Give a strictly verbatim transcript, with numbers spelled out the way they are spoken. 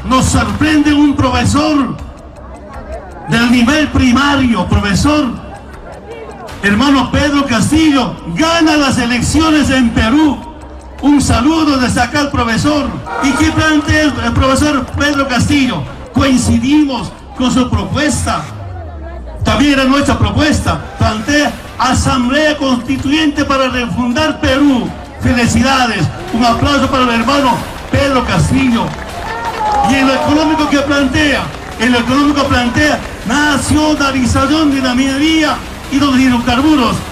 nos sorprende un profesor del nivel primario, profesor hermano Pedro Castillo, gana las elecciones en Perú. Un saludo desde acá al profesor. ¿Y qué plantea el profesor Pedro Castillo? Coincidimos con su propuesta. También era nuestra propuesta. Plantea Asamblea Constituyente para refundar Perú. Felicidades. Un aplauso para el hermano Pedro Castillo. Y en lo económico que plantea, en lo económico plantea nacionalización de la minería y los hidrocarburos.